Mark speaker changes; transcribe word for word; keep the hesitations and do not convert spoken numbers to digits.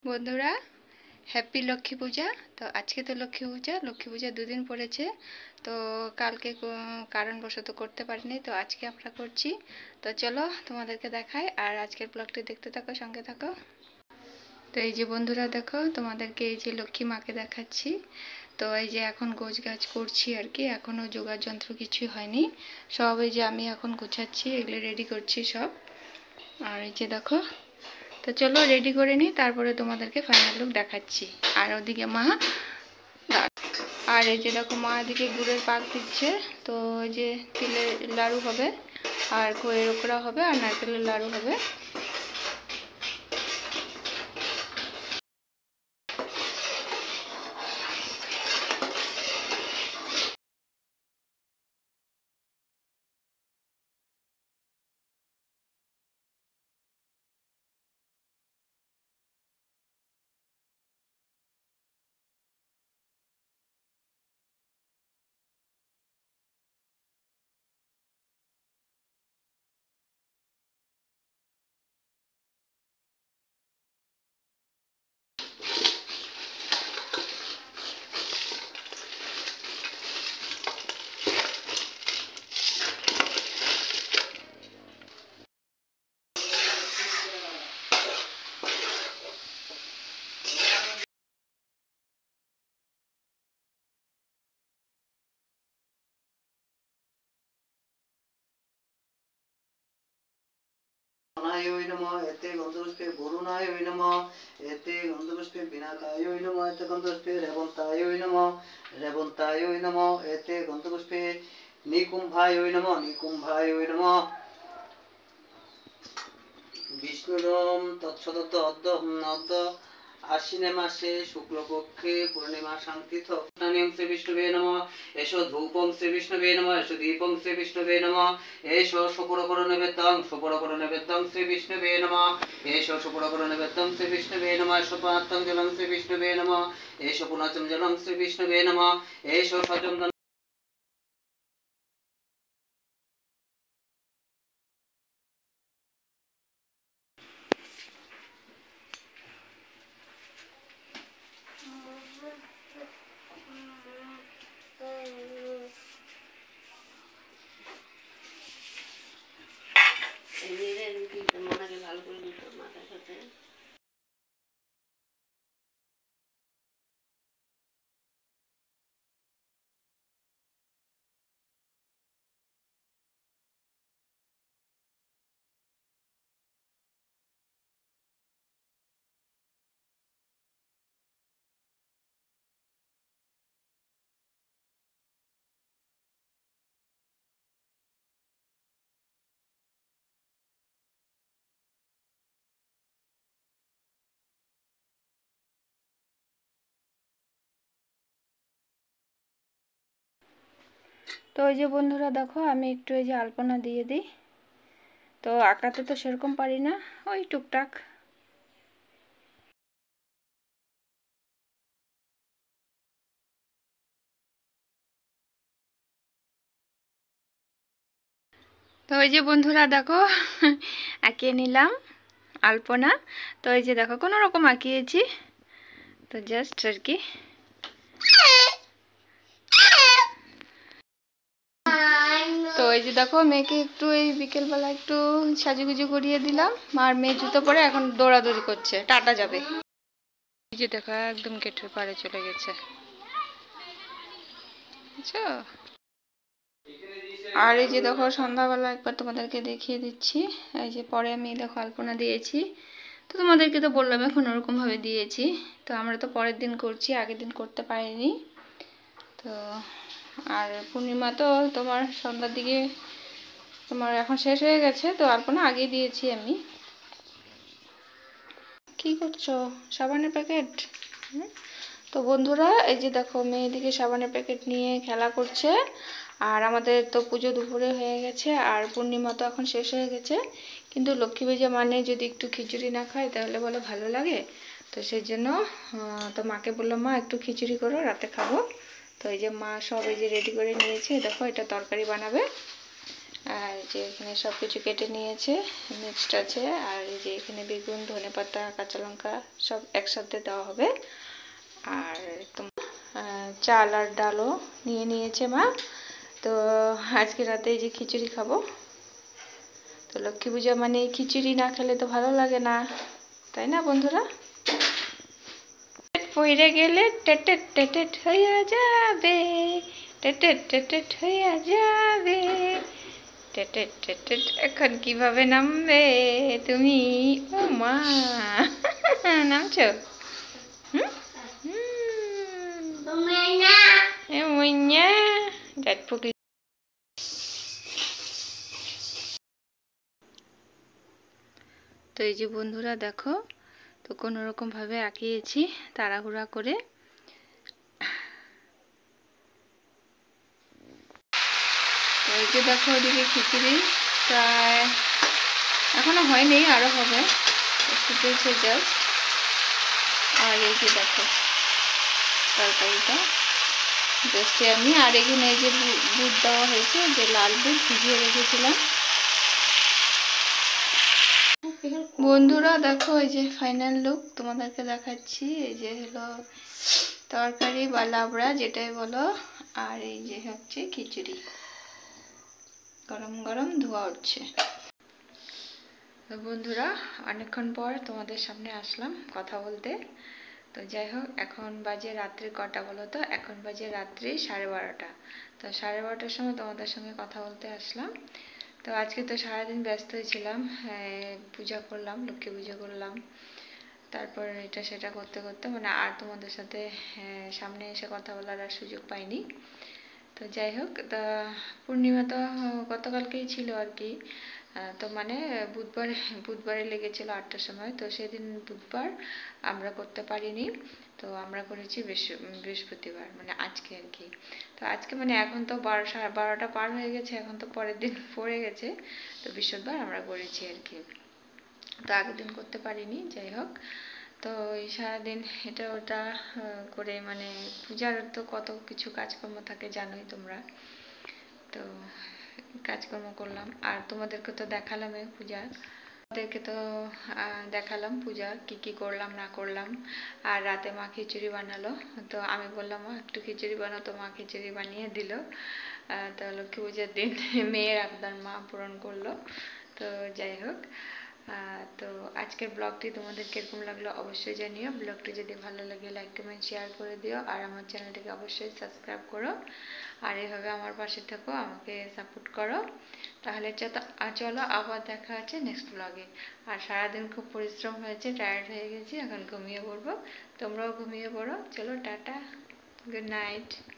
Speaker 1: বন্ধুরা, হ্যাপি লক্ষ্মী পূজা। তো আজকে তো লক্ষ্মী পূজা লক্ষ্মী পূজা দুদিন পড়েছে। তো কালকে কারণবশত করতে পারিনি, তো আজকে আমরা করছি। তো চলো তোমাদেরকে দেখাই, আর আজকের ব্লগটি দেখতে থাকো, সঙ্গে থাকো। তো এই যে বন্ধুরা দেখো, তোমাদেরকে এই যে লক্ষ্মী মাকে দেখাচ্ছি। তো এই যে এখন গোছ গাছ করছি আর কি, এখনও যোগার যন্ত্র কিছুই হয়নি। সব এই যে আমি এখন গুছাচ্ছি, এগুলো রেডি করছি সব। আর এই যে দেখো, তো চলো রেডি করে নিই, তারপরে তোমাদেরকে ফাইনাল লুক দেখাচ্ছি। আর ওদিকে মা, আর এই যে দেখো মা এদিকে গুড়ের পাক দিচ্ছে। তো এই যে তিলের লাড়ু হবে, আর খইয়ের ওকড়া হবে, আর নারকেলের লাড়ু হবে।
Speaker 2: এতে গন্ধপুষ্পে বরুণায় নমঃ, এতে গন্ধপুষ্পে বিনাকায় নমঃ, এতে গন্ধপুষ্পে রেবন্তায় নমঃ, রেবন্তায় নমঃ, এতে গন্ধপুষ্পে নিকুম্ভায় নমঃ, নিকুম্ভায় নমঃ। বিষ্ণুরম তৎসদত্ত অদ্য অদ্য আশ্বিনে মাসে শুক্লপক্ষে পূর্ণিমা সাংতীর্থ স্নানিং শ্রী বিষ্ণুবে নমঃ, এষো ধূপং শ্রী বিষ্ণুবে নমঃ, এষো দীপং শ্রী বিষ্ণুবে নমঃ, এষো সুপুরকর নৈবেদ্যং সুপুরকর নৈবেদ্যং শ্রী বিষ্ণুবে নমঃ, এষো সুপুরকর নৈবেদ্যং শ্রী বিষ্ণুবে নমঃ, এষো পাত্রং জলং শ্রী বিষ্ণুবে নমঃ, এষো পুনাচম জলং শ্রী বিষ্ণুবে নমঃ, এষো সচম।
Speaker 1: তো ওই যে বন্ধুরা দেখো, আমি একটু এই যে আলপনা দিয়ে দিই। তো আঁকাতে তো সেরকম পারি না, ওই টুকটাক। তো ওই যে বন্ধুরা দেখো, আঁকিয়ে নিলাম আলপনা। তো এই যে দেখো কোনো রকম আঁকিয়েছি, তো জাস্ট আর কি। তো এই যে দেখো, মেয়েকে একটু এই বিকেলবেলা একটু সাজুগুজু করিয়ে দিলাম। আর মেয়ে জুতো পরে এখন দৌড়াদৌড়ি করছে, টাটা যাবে। এই যে দেখো একদম গেটের পাড়ে চলে গেছে, বুঝছো। আর এই যে দেখো সন্ধ্যাবেলা একবার তোমাদেরকে দেখিয়ে দিচ্ছি। এই যে পরে আমি দেখো আলপনা দিয়েছি। তো তোমাদেরকে তো বললাম এখন ওরকমভাবে দিয়েছি। তো আমরা তো পরের দিন করছি, আগের দিন করতে পারিনি। তো আর পূর্ণিমা তো তোমার সন্ধ্যার দিকে তোমার এখন শেষ হয়ে গেছে, তো আলপনা আগে দিয়েছি আমি। কি করছো? সাবানের প্যাকেট। তো বন্ধুরা এই যে দেখো, মেয়ে এদিকে সাবানের প্যাকেট নিয়ে খেলা করছে। আর আমাদের তো পুজো দুপুরে হয়ে গেছে, আর পূর্ণিমা তো এখন শেষ হয়ে গেছে। কিন্তু লক্ষ্মী পূজা মানে যদি একটু খিচুড়ি না খায় তাহলে বলে ভালো লাগে। তো সেই জন্য তো মাকে বললাম, মা একটু খিচুড়ি করো, রাতে খাবো। তো এই যে মা সব এই যে রেডি করে নিয়েছে, দেখো এটা তরকারি বানাবে। আর এই যে এখানে সব কিছু কেটে নিয়েছে, মিক্সড আছে। আর এই যে এখানে বেগুন, ধনেপাতা, কাঁচা লঙ্কা সব একসাথে দেওয়া হবে। আর একদম চাল আর ডালও নিয়ে নিয়েছে মা। তো আজকে রাতে এই যে খিচুড়ি খাবো। তো লক্ষ্মী পূজা মানে খিচুড়ি না খেলে তো ভালো লাগে না, তাই না বন্ধুরা? পইরে গেলে টেটেট টেটেট হইয়া যাবে, টেটেট টেটেট হইয়া যাবে, টেটেট টেটেট। এখন কিভাবে নামবে তুমি? ও মা, নামছো? হুম তো এই যে বন্ধুরা দেখো, তো কোনো রকম ভাবে আঁকিয়েছি তাড়াহুড়া করে। তো এই যে দেখো ওদিকে খিচুড়ি প্রায় এখনো হয়নি, আরো হবে, ফুটেছে জাস্ট। আর এই যে দেখো তরকারিটা জাস্টে আমি, আর এখানে এই যে বুট দেওয়া হয়েছে, যে লাল বুট ভিজিয়ে রেখেছিলাম। বন্ধুরা দেখো এই যে ফাইনাল লুক তোমাদেরকে দেখাচ্ছি। এই যে হলো তরকারি বা লাবড়া যেটাই বলো, আর এই যে হচ্ছে খিচুড়ি, গরম গরম ধোয়া উঠছে। তো বন্ধুরা অনেকক্ষণ পর তোমাদের সামনে আসলাম কথা বলতে। তো যাই হোক, এখন বাজে রাত্রি কটা বলো তো? এখন বাজে রাত্রি সাড়ে বারোটা। তো সাড়ে বারোটার সময় তোমাদের সঙ্গে কথা বলতে আসলাম। তো আজকে তো সারাদিন ব্যস্তই ছিলাম, পূজা করলাম, লক্ষ্মী পুজো করলাম, তারপর এটা সেটা করতে করতে মানে আর তোমাদের সাথে সামনে এসে কথা বলার আর সুযোগ পাইনি। তো যাই হোক, তা পূর্ণিমা তো গতকালকেই ছিল আর কি। তো মানে বুধবার বুধবারে লেগেছিল আটটার সময়। তো সেদিন বুধবার আমরা করতে পারিনি, তো আমরা করেছি বৃহস্পতিবার মানে আজকে আর কি। তো আজকে মানে এখন তো বারো সাড়ে বারোটা পার হয়ে গেছে, এখন তো পরের দিন পড়ে গেছে। তো বৃহস্পতিবার আমরা করেছি আর কি, তো আগের দিন করতে পারিনি। যাই হোক, তো এই সারাদিন এটা ওটা করে মানে পূজার তো কত কিছু কাজকর্ম থাকে জানোই তোমরা। তো কাজকর্ম করলাম, আর তোমাদেরকে তো দেখালাম এই পূজা, ওদেরকে তো দেখালাম পূজা কি কি করলাম না করলাম। আর রাতে মা খিচুড়ি বানালো, তো আমি বললাম মা একটু খিচুড়ি বানাও, তো মা খিচুড়ি বানিয়ে দিল। তো লক্ষ্মী পূজার দিন মেয়ের আবদার মা পূরণ করলো। তো যাই হোক, তো আজকের ব্লগটি তোমাদের কিরকম লাগলো অবশ্যই জানিও। ব্লগটি যদি ভালো লাগে লাইক কমেন্ট শেয়ার করে দিও, আর আমার চ্যানেলটিকে অবশ্যই সাবস্ক্রাইব করো, আর এভাবে আমার পাশে থেকো, আমাকে সাপোর্ট করো। তাহলে চলো আবার দেখা আছে নেক্সট ব্লগে। আর সারাদিন খুব পরিশ্রম হয়েছে, টায়ার্ড হয়ে গেছি, এখন ঘুমিয়ে পড়বো। তোমরাও ঘুমিয়ে পড়ো। চলো টাটা, গুড নাইট।